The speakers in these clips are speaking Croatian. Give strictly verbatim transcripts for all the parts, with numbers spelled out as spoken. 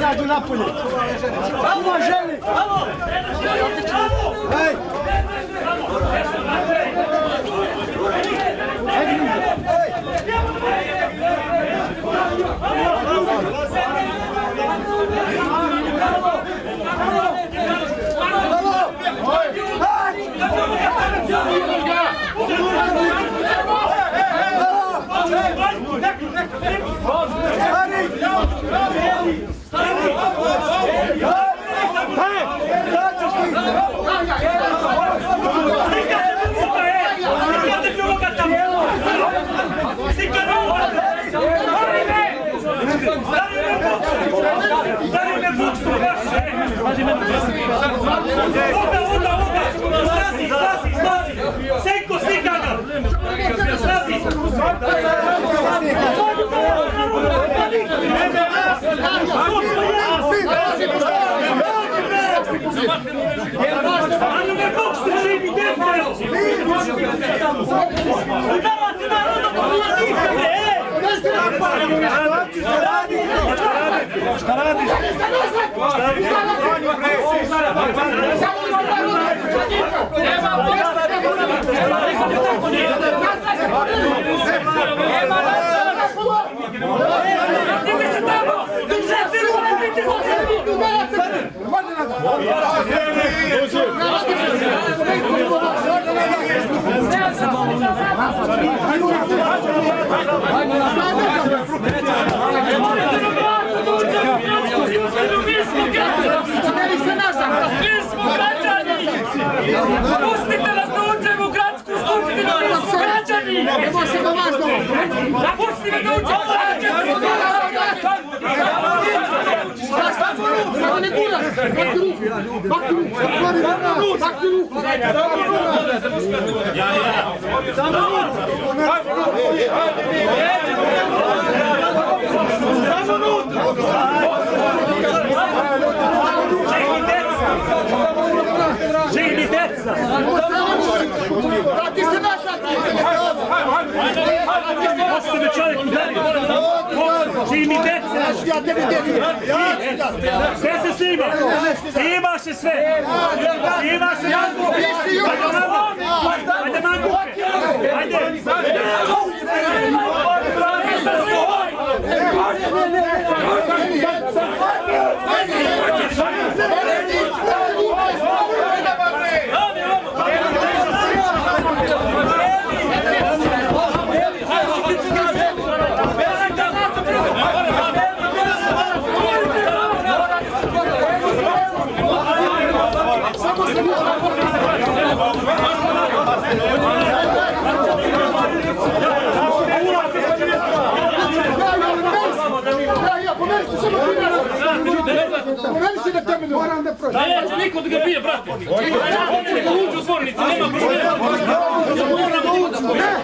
izađu napolje. Uvaženi! Hej! Onda, onda, onda! Slazi, slazi, slazi! Senko, slika ga! Slazi! Ano me bokstu, živi debelo! Udavate narodno poslanika, ej! Šta radiš? Pustite nas da uđemo u gradsku skupštinu, mi smo građani! Pustite da uđemo u građansku Samo ne guraš! Makti ruku! Makti ruku! Makti ruku! Ja, ja! Samo živi deca! Vrati se nazad! Možete me čovjek udariti! Živi deca! Ja tebi dedim! Sve se snima! Snima se sve! Snima se mangupe! Ajde mangupe! Ajde! Pomeri se da tebe ne moram da prođe. Da neće niko da ga bije, brate. Ovdje da uđu u zvornicu, nema problema. Moramo uđu.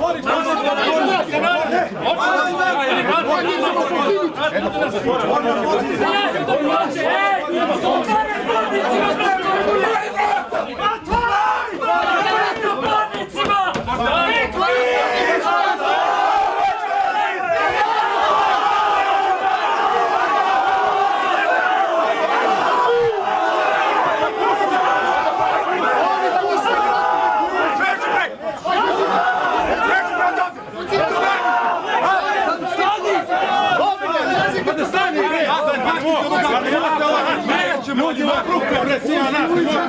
Ljudi vokruh presija nas!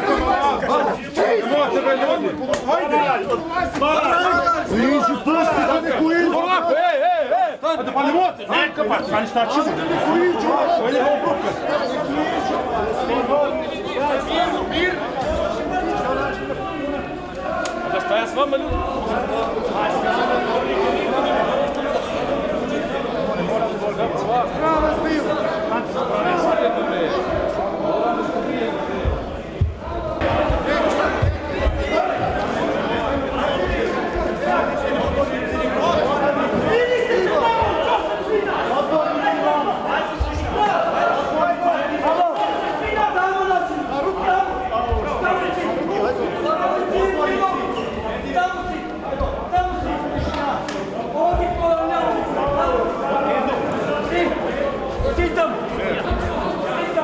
Liži, pusti da neku idu! Ej, ej, ej! Da pa ne mote! Ne kapac, pa ništa čizi! Ovo je vokruh! Da šta ja s vama ljudi? Prava stil! Čitam!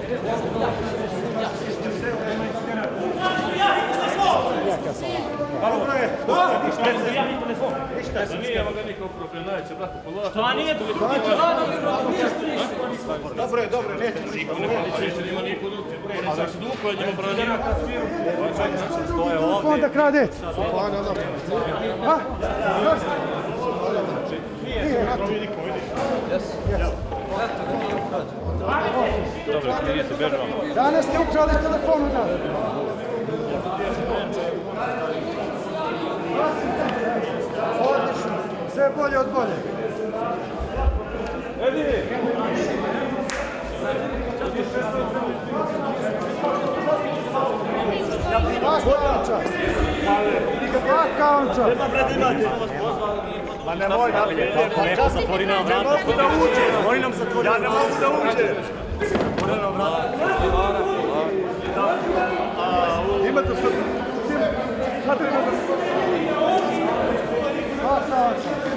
Nije ga niko problem, najće, brate, polako. Šta nije tu? Dobro je, dobro je, neće ništa. Nema niko drugi. Znači, duplo je njima branima. Telefon da krade. Ha? Dobro, idete, bežu vam. Danas ste ukrali telefon od nas. Odlično. Sve bolje od bolje. Edi! Svaka vam čast. Svaka vam čast. Ma nemoj da uđe. Zatvori nam Ne mogu da uđe. Oni nam zatvori. Ja ne mogu da uđe. Imate sad. Svaka vam čast.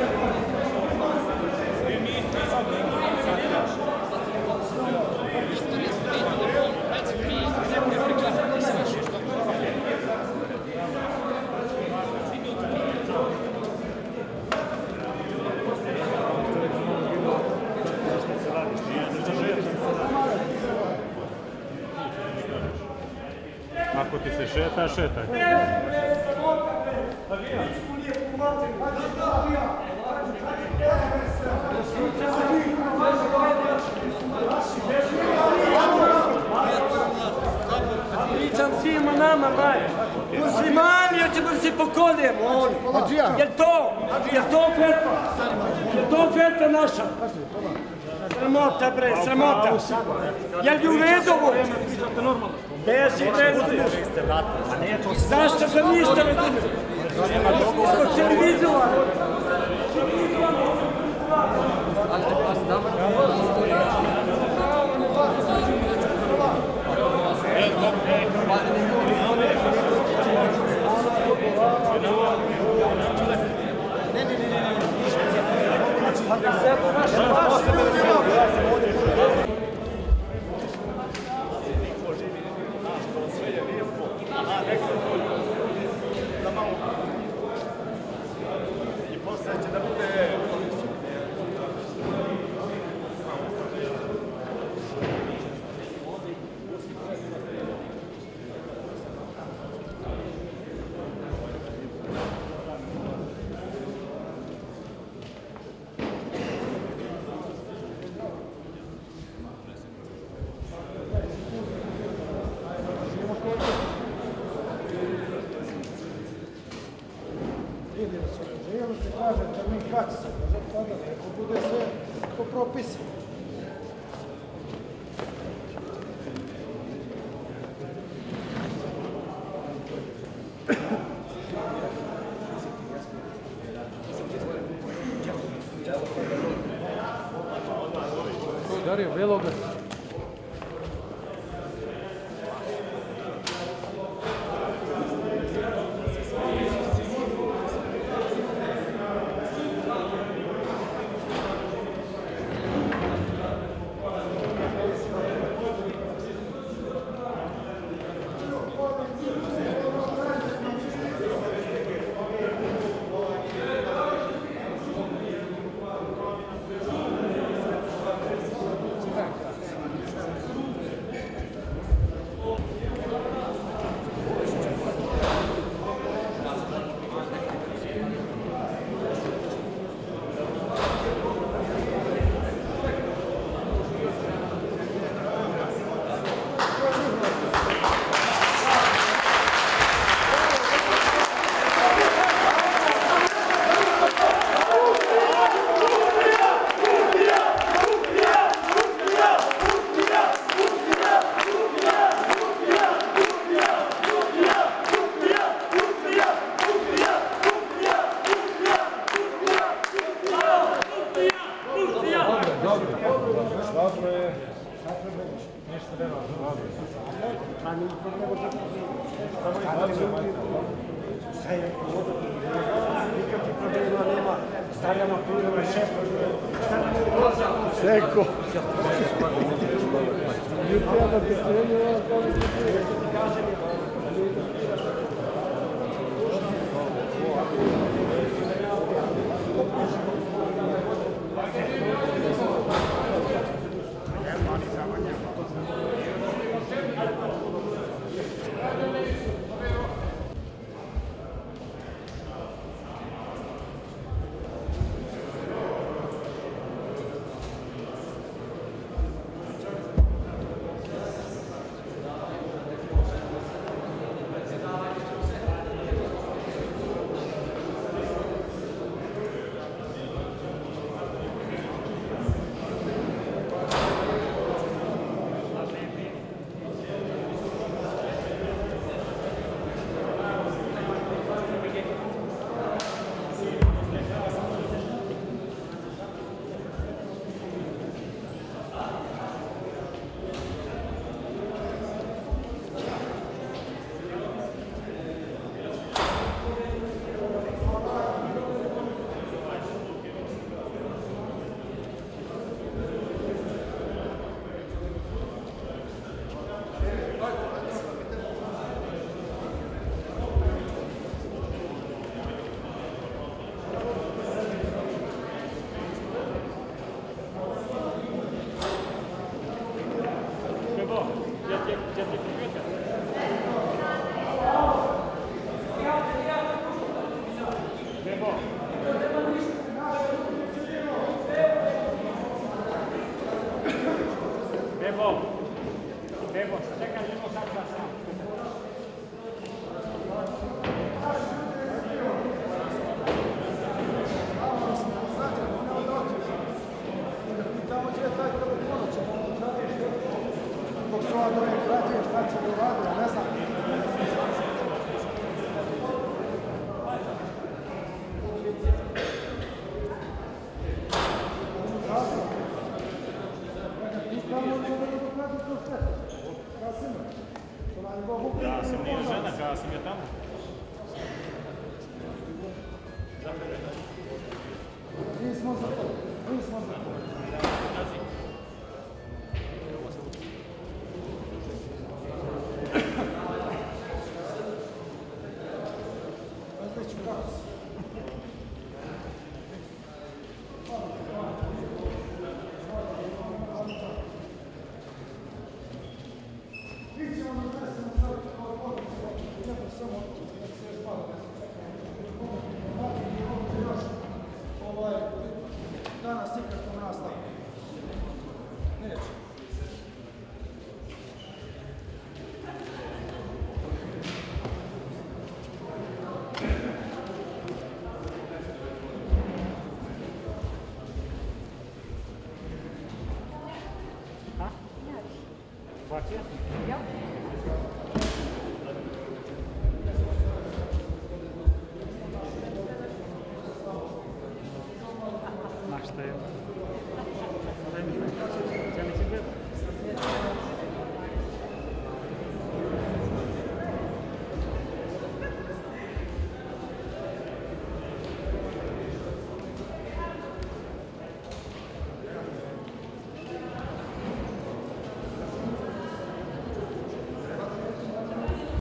Ako ti se šeta, šetaj. Pričam svima nama, baj. Muslimani, hoćemo da se pokoljemo, oni. Jel to? Jel to fetva? Jel to fetva naša? Sramota, bre, sramota. Jel ju u redu ovo? Beži, beži. Zašto sam ništa razumio? Smo televizovali. Željelo se kaže termin praksa, ako bude sve po propisima. Dario, Beloga. Seko. Da sam nije žena, kada sam je tamo. Mi smo za to, mi smo za to. Danas nikako nastavi. Neće. Bacio? Ja.